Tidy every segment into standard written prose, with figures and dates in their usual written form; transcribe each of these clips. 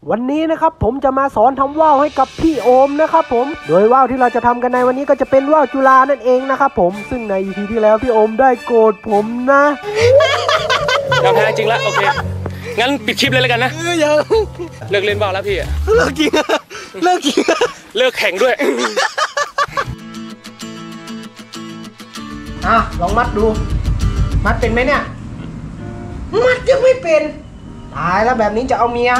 วันนี้นะครับผมจะมาสอนทำว่าวให้กับพี่โอมนะครับผมโดยว่าวที่เราจะทำกันในวันนี้ก็จะเป็นว่าวจุฬานั่นเองนะครับผมซึ่งใน EP ที่แล้วพี่โอมได้โกรธผมนะยอมแพ้จริงแล้วโอเคงั้นปิดคลิปเลยแล้วกันนะยังเลิกเล่นว่าวแล้วพี่เลิกจริงเลิกจริงเลิกแข่งด้วยลองมัดดูมัดเป็นไหมเนี่ยมัดยังไม่เป็นตายแล้วแบบนี้จะเอาเมีย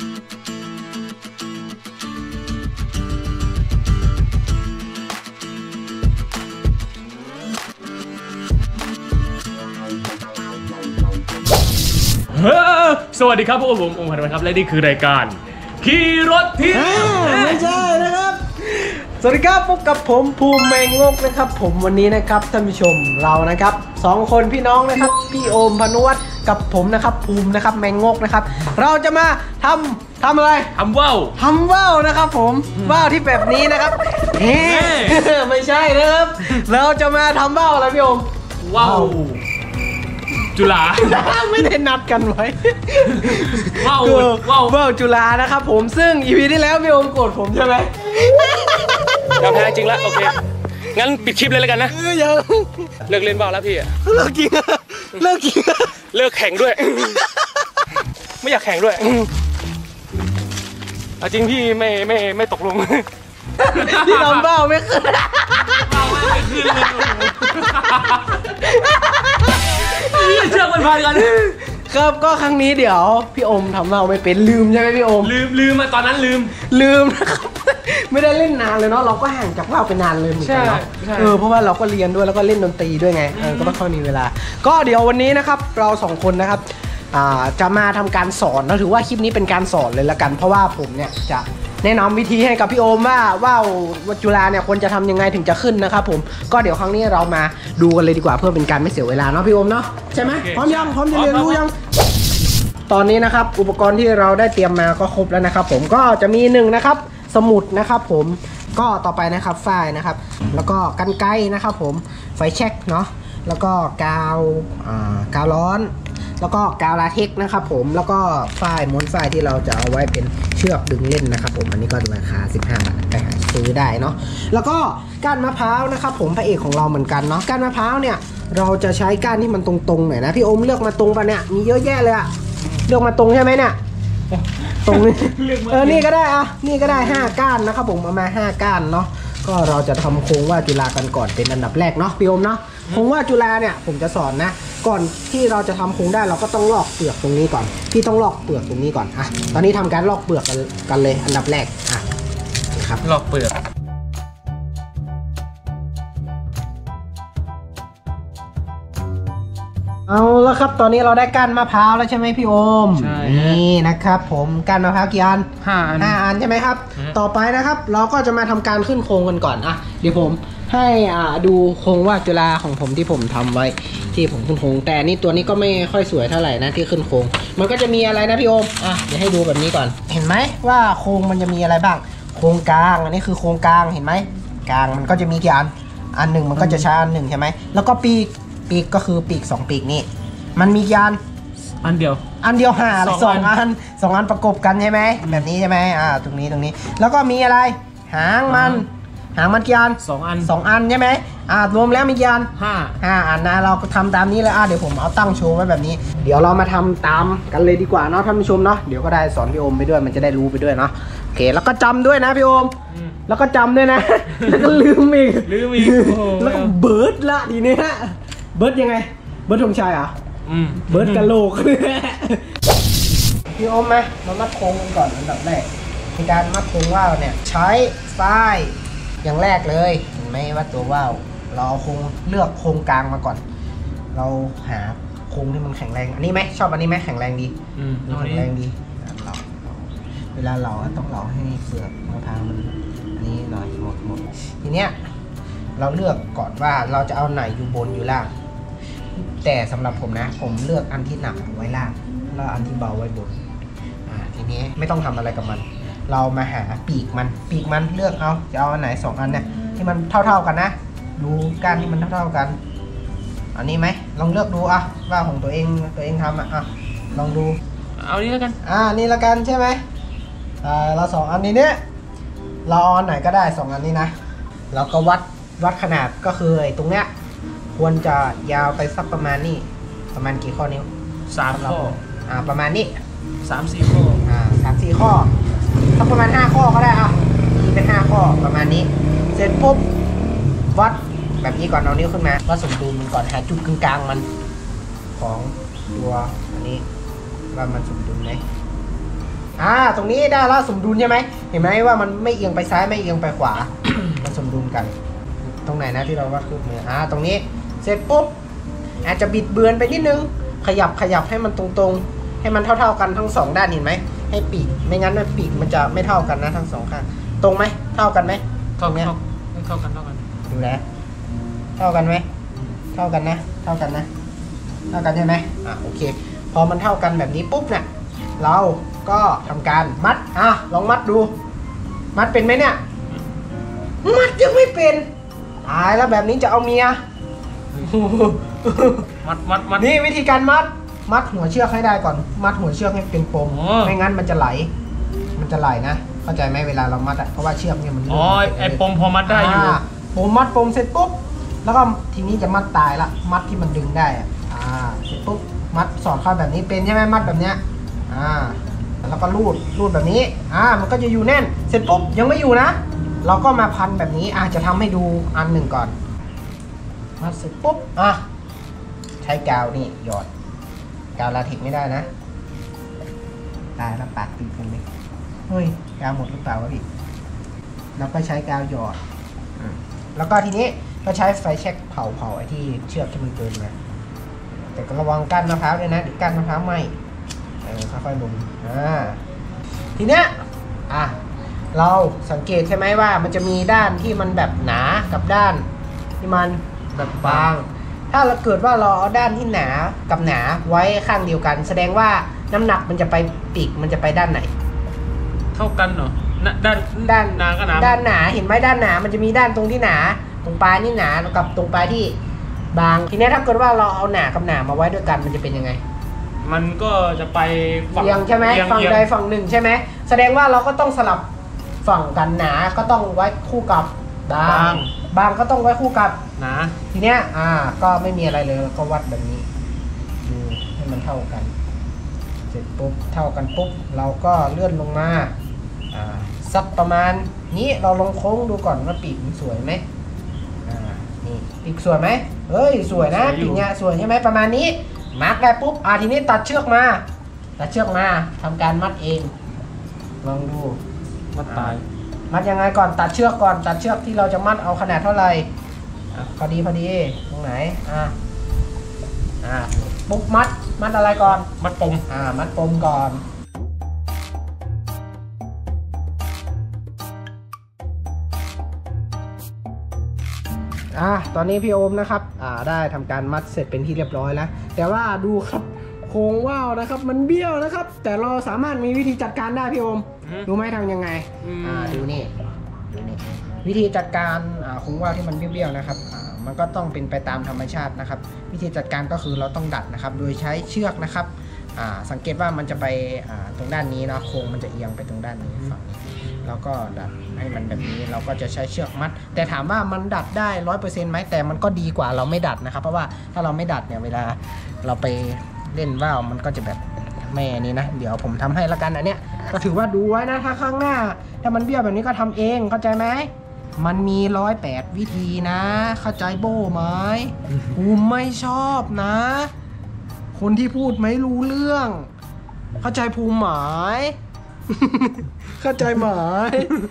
สวัสดีครับพวกผมองค์พันธ์ครับและนี่คือรายการขี่รถทิพย์ไม่ใช่นะครับสวัสดีครับพบกับผมภูมิแมงงกนะครับผมวันนี้นะครับท่านผู้ชมเรานะครับ2คนพี่น้องนะครับพี่โอมพนุวัฒน์กับผมนะครับภูมินะครับแมงงกนะครับเราจะมาทำอะไรทำว่าวนะครับผมว่าวที่แบบนี้นะครับไม่ใช่นะครับเราจะมาทำว่าวอะไรพี่โอมว่าวจุฬาไม่ได้นัดกันไว้ว่าวจุฬานะครับผมซึ่ง EP ที่แล้วพี่โอมโกรธผมใช่ไหมยอมแพ้จริงแล้วโอเคงั้นปิดคลิปเลยแล้วกันนะยังเลิกเล่นว่าวแล้วพี่เลิกจริงเลิกแข่งด้วยไม่อยากแข่งด้วยจริงพี่ไม่ตกลงพี่ทำว่าวไม่ขึ้นเชือกมันพากันครับก็ครั้งนี้เดี๋ยวพี่โอมทำว่าวไม่เป็นลืมใช่ไหมพี่โอมลืมมาตอนนั้นลืมนะครับไม่ได้เล่นนานเลยเนาะเราก็ห่างจากว่าวไปนานเลยเหมือนกันเนาะเพราะว่าเราก็เรียนด้วยแล้วก็เล่นดนตรีด้วยไงก็ไม่ค่อยมีเวลาก็เดี๋ยววันนี้นะครับเรา2คนนะครับจะมาทำการสอนนะถือว่าคลิปนี้เป็นการสอนเลยละกันเพราะว่าผมเนี่ยจะแนะนำวิธีให้กับพี่โอมว่าว่าวจุฬาเนี่ยควรจะทำยังไงถึงจะขึ้นนะครับผมก็เดี๋ยวครั้งนี้เรามาดูกันเลยดีกว่าเพื่อเป็นการไม่เสียเวลาเนาะพี่โอมเนาะใช่ไหมพร้อมจะเรียนรู้ยังตอนนี้นะครับอุปกรณ์ที่เราได้เตรียมมาก็ครบแล้วนะครับผมก็จะมี1นะครับสมุดนะครับผมก็ต่อไปนะครับฝ้ายนะครับแล้วก็กรรไกรนะครับผมไฟแช็กเนาะแล้วก็กาวร้อนแล้วก็กาวลาเท็กซ์นะครับผมแล้วก็ฝ้ายม้วนฝ้ายที่เราจะเอาไว้เป็นเชือกดึงเล่นนะครับผมอันนี้ก็ราคา15 บาทไปหาซื้อได้เนาะแล้วก็ก้านมะพร้าวนะครับผมพระเอกของเราเหมือนกันเนาะก้านมะพร้าวเนี่ยเราจะใช้ก้านที่มันตรงๆหน่อยนะพี่โอมเลือกมาตรงปะเนี่ยมีเยอะแยะเลยอะเลือกมาตรงใช่ไหมเนี่ยตรงนี้นี่ก็ได้นี่ก็ได้5ก้านนะครับผมเอามา5ก้านเนาะก็เราจะทำโครงว่าจุฬากันก่อนเป็นอันดับแรกเนาะพี่โอมเนาะโครงว่าจุฬาเนี่ยผมจะสอนนะก่อนที่เราจะทำโครงได้เราก็ต้องลอกเปลือกตรงนี้ก่อนพี่ต้องลอกเปลือกตรงนี้ก่อนตอนนี้ทำการลอกเปลือกกันเลยอันดับแรกนะครับลอกเปลือกเอาแล้วครับตอนนี้เราได้ก้านมะพร้าวแล้วใช่ไหมพี่โอมใช่นี่นะครับผมก้านมะพร้าวกี่อัน 5 อันใช่ไหมครับต่อไปนะครับเราก็จะมาทำการขึ้นโครงกันก่อนเดี๋ยวผมให้ดูโครงว่าจุฬาของผมที่ผมทำไว้ที่ผมขึ้นโครงแต่นี่ตัวนี้ก็ไม่ค่อยสวยเท่าไหร่นะที่ขึ้นโครงมันก็จะมีอะไรนะพี่โอมเดี๋ยวให้ดูแบบนี้ก่อนเห็นไหมว่าโครงมันจะมีอะไรบ้างโครงกลางอันนี้คือโครงกลางเห็นไหมกลางมันก็จะมีกี่อันหนึ่งมันก็จะใช้อันหนึ่งใช่ไหมแล้วก็ปีกก็คือปีก2ปีกนี่มันมีกี่อันเดียว 2 อันประกบกันใช่ไหมแบบนี้ใช่ไหมตรงนี้แล้วก็มีอะไรหางมันกี่อัน2 อันใช่ไหมรวมแล้วมีกี่อัน5 อันนะเราก็ทำตามนี้เลยเดี๋ยวผมเอาตั้งโชว์ไว้แบบนี้เดี๋ยวเรามาทำตามกันเลยดีกว่าเนาะท่านผู้ชมเนาะเดี๋ยวก็ได้สอนพี่โอมไปด้วยมันจะได้รู้ไปด้วยเนาะโอเคแล้วก็จำด้วยนะพี่โอมแล้วก็จำด้วยนะแล้วก็ลืมอีกแล้วก็เบิร์ดละทีนี้เบิร์ดยังไงเบิร์ดธงชัยเบิร์ดกะโหลกพี่โอมมามัดโครงกันก่อนอันดับแรกในการมัดโครงว่าวเนี่ยใช้ฝ้ายอย่างแรกเลยเห็นไหมว่าตัวว่าวเราเอาเลือกโครงกลางมาก่อนเราหาโครงที่มันแข็งแรงอันนี้ไหมชอบอันนี้ไหมแข็งแรงดีแข็งแรงดีเวลาเราต้องเราให้เปลือกมะพร้าวมันอันนี้หน่อยหมดทีเนี้ยเราเลือกก่อนว่าเราจะเอาไหนอยู่บนอยู่ล่างแต่สำหรับผมนะผมเลือกอันที่หนักไว้ล่างแล้วอันที่เบาไว้บนทีนี้ไม่ต้องทำอะไรกับมันเรามาหาปีกมันเลือกเอาจะเอาอันไหน2 อันเนี่ยที่มันเท่ากันนะดูก้านที่มันเท่ากันอันนี้ไหมลองเลือกดูว่าของตัวเองทำลองดูเอานี้แล้วกันนี่แล้วกันใช่ไหมเรา2อันนี้เนี่ยเราเอาอันไหนก็ได้2อันนี้นะเราก็วัดขนาดก็คือไอ้ตรงเนี้ยควรจะยาวไปสักประมาณนี้ประมาณกี่ข้อนิ้ว 3 ข้อประมาณนี้ 3-4 ข้อ 3-4 ข้อสักประมาณ5 ข้อก็ได้นี่เป็น5 ข้อประมาณนี้เสร็จปุ๊บวัดแบบนี้ก่อนเอานิ้วขึ้นมาวัดสมดุลมันก่อนหาจุดกลางมันของตัวอันนี้ว่ามันสมดุลไหมตรงนี้ได้แล้วสมดุลใช่ไหมเห็นไหมว่ามันไม่เอียงไปซ้ายไม่เอียงไปขวา มันสมดุลกันตรงไหนนะที่เราวัดคู่มือตรงนี้เสร็จปุ๊บอาจจะบิดเบือนไปนิดนึงขยับให้มันตรงๆให้มันเท่ากันทั้ง2ด้านเห็นไหมให้ปีกไม่งั้นปีกมันจะไม่เท่ากันนะทั้ง2ข้างตรงไหมเท่ากันไหมเท่ากันดูแลเท่ากันไหมเท่ากันนะเท่ากันใช่ไหมโอเคพอมันเท่ากันแบบนี้ปุ๊บเนี่ยเราก็ทำการมัดลองมัดดูมัดเป็นไหมเนี่ยมัดยังไม่เป็นตายแล้วแบบนี้จะเอาเมียมัดนี่วิธีการมัดหัวเชือกให้ได้ก่อนมัดหัวเชือกให้เป็นปมไม่งั้นมันจะไหลนะเข้าใจไหมเวลาเรามัดเพราะว่าเชือกเนี่ยมันไอ้ปมพอมัดได้อยู่ปมเสร็จปุ๊บแล้วก็ทีนี้จะมัดตายละมัดที่มันดึงได้เสร็จปุ๊บมัดสอดเข้าแบบนี้เป็นใช่ไหมมัดแบบเนี้ยแล้วก็รูดแบบนี้มันก็จะอยู่แน่นเสร็จปุ๊บยังไม่อยู่นะเราก็มาพันแบบนี้จะทำให้ดูอันหนึ่งก่อนมัดเสร็จปุ๊บใช้กาวนี่หยอดกาวลาเท็กซ์ไม่ได้นะตายแล้วปากตีกันเลยเฮ้ยกาวหมดหรือเปล่าวะพี่เราก็ใช้กาวหยอดแล้วก็ทีนี้ก็ใช้ไฟแช็กเผาไอ้ที่เชือกที่มันเกินมาแต่ก็ระวังก้านมะพร้าวด้วยนะเดี๋ยวก้านมะพร้าวไหม้ค่อยๆลงทีเนี้ยเราสังเกตใช่ไหมว่ามันจะมีด้านที่มันแบบหนากับด้านที่มันแบบบางถ้าเราเกิดว่าเราเอาด้านที่หนากับหนาไว้ข้างเดียวกันแสดงว่าน้ำหนักมันจะไปปีกมันจะไปด้านไหนเท่ากันเหรอด้านหนาก็หนาด้านหนาเห็นไหมด้านหนามันจะมีด้านตรงที่หนาตรงปลายนี่หนากับตรงปลายที่บางทีนี้ถ้าเกิดว่าเราเอาหนากับหนามาไว้ด้วยกันมันจะเป็นยังไงมันก็จะไปฝั่งใช่ไหมฝั่งใดฝั่งหนึ่งใช่ไหมแสดงว่าเราก็ต้องสลับฝั่งกันหนาก็ต้องไว้คู่กับบางก็ต้องไว้คู่กับหนาทีเนี้ยก็ไม่มีอะไรเลยก็วัดแบบนี้ดูให้มันเท่ากันเสร็จปุ๊บเท่ากันปุ๊บเราก็เลื่อนลงมาสักประมาณนี้เราลองโค้งดูก่อนว่าปีกมันสวยไหมนี่ปีกสวยไหมเฮ้ยสวยนะปีกเนี้ยสวยใช่ไหมประมาณนี้มาร์กได้ปุ๊บทีนี้ตัดเชือกมาทำการมัดเองลองดูมัดตายมัดยังไงก่อนตัดเชือกก่อนตัดเชือกที่เราจะมัดเอาขนาดเท่าไหร่พอดีตรงไหนปุ๊บมัดอะไรก่อนมัดปมมัดปมก่อนตอนนี้พี่โอมนะครับได้ทำการมัดเสร็จเป็นที่เรียบร้อยแล้วแต่ว่าดูครับโครงว่าวนะครับมันเบี้ยวนะครับแต่เราสามารถมีวิธีจัดการได้พี่โอมดูไหมทำยังไงดูนี่วิธีจัดการโครงว่าวที่มันเบี้ยวๆนะครับมันก็ต้องเป็นไปตามธรรมชาตินะครับวิธีจัดการก็คือเราต้องดัดนะครับโดยใช้เชือกนะครับสังเกตว่ามันจะไปตรงด้านนี้นะโครงมันจะเอียงไปตรงด้านนี้ฝั่งแล้วก็ดัดให้มันแบบนี้เราก็จะใช้เชือกมัดแต่ถามว่ามันดัดได้ 100% ไหมแต่มันก็ดีกว่าเราไม่ดัดนะครับเพราะว่าถ้าเราไม่ดัดเนี่ยเวลาเราไปเล่นว่าวมันก็จะแบบแม่นี้นะเดี๋ยวผมทำให้ละกันอันเนี้ยก็ถือว่าดูไว้นะถ้าข้างหน้าถ้ามันเบี้ยวแบบนี้ก็ทำเองเข้าใจไหมมันมี108วิธีนะเข้าใจโบ้ไหมกูไม่ชอบนะคนที่พูดไม่รู้เรื่องเข้าใจภูมิหมายเข้าใจหมาย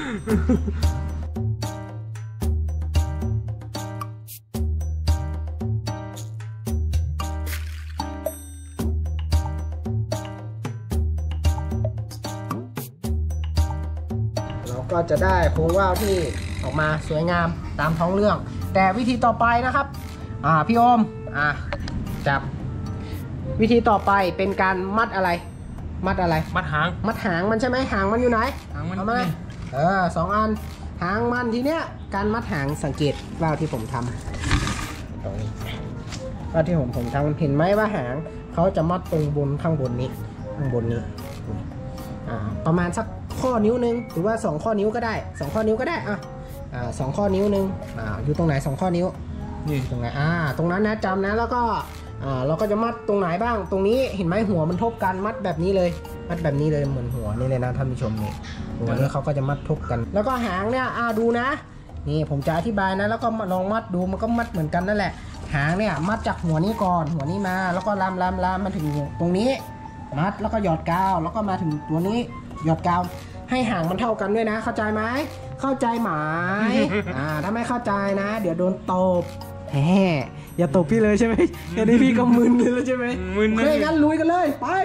เราก็จะได้โครงว่าวที่ออกมาสวยงามตามท้องเรื่องแต่วิธีต่อไปนะครับพี่โอมจับวิธีต่อไปเป็นการมัดอะไรมัดหางมันใช่ไหมหางมันอยู่ไหนหางมันเอามา2 อันหางมันทีเนี้ยการมัดหางสังเกตว่าวที่ผมทำตรงนี้ว่าวที่ผมทำเห็นไหมว่าหางเขาจะมัดตรงบนข้างบนนี้ประมาณสักข้อนิ้วนึงหรือว่า2ข้อนิ้วก็ได้2ข้อนิ้วก็ได้2ข้อนิ้วนึงอยู่ตรงไหน2ข้อนิ้วนี่ตรงไหนตรงนั้นนะจำนะแล้วก็เราก็จะมัดตรงไหนบ้างตรงนี้เห็นไหมหัวมันทบกันมัดแบบนี้เลยมัดแบบนี้เลยเหมือนหัวนี่เลยนะท่านผู้ชมนี่หัวนี้เขาก็จะมัดทบกันแล้วก็หางเนี่ยดูนะนี่ผมจะอธิบายนะแล้วก็ลองมัดดูมันก็มัดเหมือนกันนั่นแหละหางเนี่ยมัดจากหัวนี้ก่อนหัวนี้มาแล้วก็ลามมาถึงตรงนี้มัดแล้วก็หยอดกาวแล้วก็มาถึงตัวนี้หยอดกาวให้หางมันเท่ากันด้วยนะเข้าใจไหมเข้าใจไหม ถ้าไม่เข้าใจนะเดี๋ยวโดนตบอย่าตบพี่เลยใช่ไหมแค่นี้พี่ก็มึนเลยแล้วใช่ไหมมึนเลยงั้นลุยกันเลยไป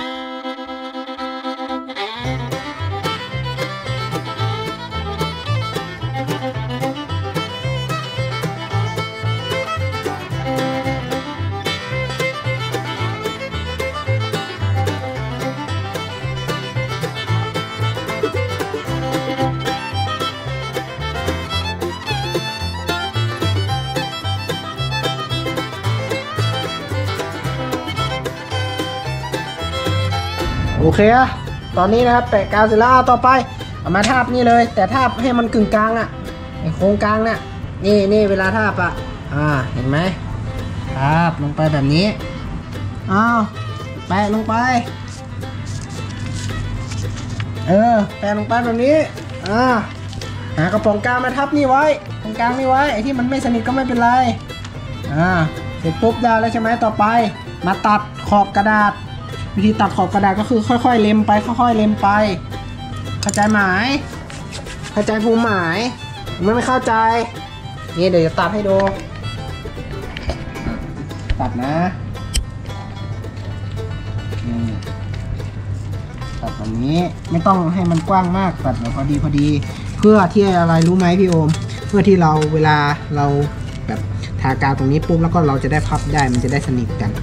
โอเคตอนนี้นะครับแปะกาวเสร็จแล้วต่อไปเอามาทาบนี่เลยแต่ทาบให้มันกึ่งกลางไอ้โครงกลางน่ะนี่เวลาทาบเห็นไหมทาบลงไปแบบนี้แปะลงไปแปะลงไปแบบนี้หากระป๋องกาวมาทับนี่ไว้ตรงกลางนี่ไว้ไอ้ที่มันไม่สนิทก็ไม่เป็นไรเสร็จปุ๊บได้แล้วใช่ไหมต่อไปมาตัดขอบกระดาษวิธีตัดขอบกระดาษก็คือค่อยๆเล็มไปค่อยๆเล็มไปเข้าใจไหมเข้าใจภูมิหมายไม่เข้าใจนี่เดี๋ยวจะตัดให้ดูตัดนะตัดแบบนี้ไม่ต้องให้มันกว้างมากตัดแบบพอดีเพื่อที่อะไรรู้ไหมพี่โอมเพื่อที่เราเวลาเราแบบทากาวตรงนี้ปุ๊บแล้วก็เราจะได้พับได้มันจะได้สนิทกัน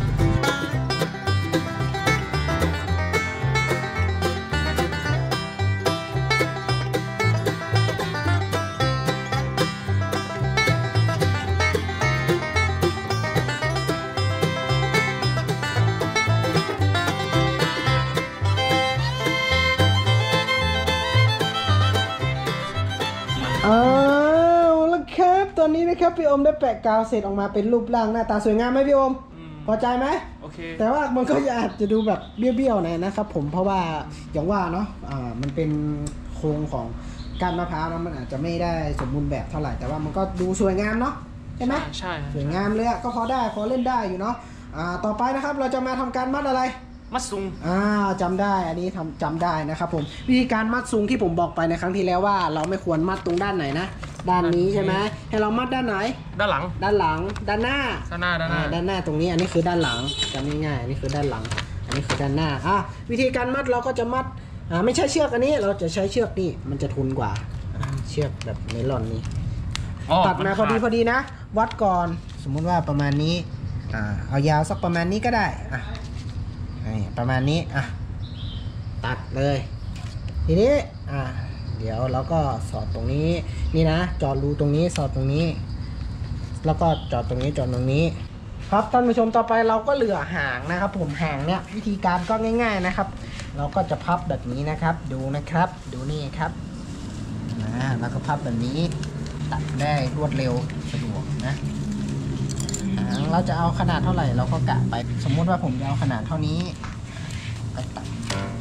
แล้วครับตอนนี้นะครับพี่โอมได้แปะกาวเสร็จออกมาเป็นรูปร่างหน้าตาสวยงามไหมพี่โอมพอใจไหมโอเคแต่ว่ามันก็อาจจะดูแบบเบี้ยวๆหน่อยนะครับผมเพราะว่าอย่างว่าเนาะมันเป็นโครงของก้านมะพร้าวนะมันอาจจะไม่ได้สมบูรณ์แบบเท่าไหร่แต่ว่ามันก็ดูสวยงามเนาะใช่ไหมใช่สวยงามเลยก็พอเล่นได้อยู่เนาะต่อไปนะครับเราจะมาทำการมัดอะไรมัดซุงจำได้อันนี้จำได้นะครับผมวิธีการมัดซุงที่ผมบอกไปในครั้งที่แล้วว่าเราไม่ควรมัดตรงด้านไหนนะด้านนี้ใช่ไหมให้เรามัดด้านไหนด้านหลังด้านหน้าตรงนี้อันนี้คือด้านหลังจำง่ายๆอันนี้คือด้านหลังอันนี้คือด้านหน้าวิธีการมัดเราก็จะมัดไม่ใช่เชือกอันนี้เราจะใช้เชือกนี่มันจะทนกว่าเชือกแบบไนลอนนี้ตัดมาพอดีนะวัดก่อนสมมุติว่าประมาณนี้เอายาวสักประมาณนี้ก็ได้ประมาณนี้ตัดเลยทีนี้เดี๋ยวเราก็สอดตรงนี้นี่นะจอดรูตรงนี้สอดตรงนี้แล้วก็จอดตรงนี้ครับท่านผู้ชมต่อไปเราก็เหลือหางนะครับผมหางเนี่ยวิธีการก็ง่ายๆนะครับเราก็จะพับแบบนี้นะครับดูนะครับดูนี่ครับแล้วก็พับแบบนี้ตัดได้รวดเร็วสะดวกนะเราจะเอาขนาดเท่าไหร่เราก็กะไปสมมติว่าผมจะเอาขนาดเท่านี้ไปตัด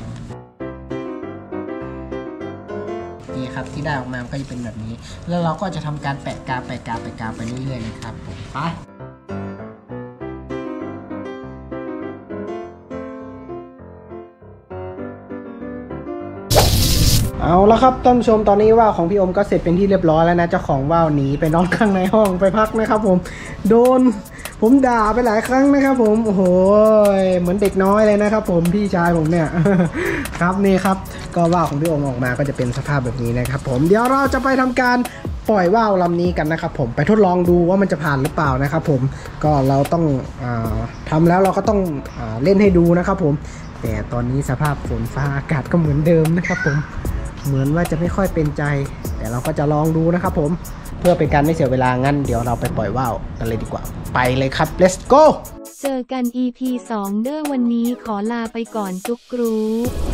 นี่ครับที่ได้ออกมาก็จะเป็นแบบนี้แล้วเราก็จะทำการแปะกาวไปเรื่อยๆนะครับผมไปเอาละครับท่านผู้ชมตอนนี้ว่าวของพี่โอมก็เสร็จเป็นที่เรียบร้อยแล้วนะเจ้าของว่าวหนีไปนอนข้างในห้องไปพักนะครับผมโดนผมด่าไปหลายครั้งนะครับผมโอ้โหเหมือนเด็กน้อยเลยนะครับผมพี่ชายผมเนี่ยครับนี่ครับก็ว่าวของพี่โอมออกมาก็จะเป็นสภาพแบบนี้นะครับผมเดี๋ยวเราจะไปทำการปล่อยว่าวลำนี้กันนะครับผมไปทดลองดูว่ามันจะผ่านหรือเปล่านะครับผมก็เราต้องทำแล้วเราก็ต้องเล่นให้ดูนะครับผมแต่ตอนนี้สภาพฝนฟ้าอากาศก็เหมือนเดิมนะครับผมเหมือนว่าจะไม่ค่อยเป็นใจแต่เราก็จะลองดูนะครับผมเพื่อเป็นการไม่เสียเวลางั้นเดี๋ยวเราไปปล่อยว่าวกันเลยดีกว่าไปเลยครับ let's go เจอกัน EP 2 เด้อวันนี้ขอลาไปก่อนจุกกรู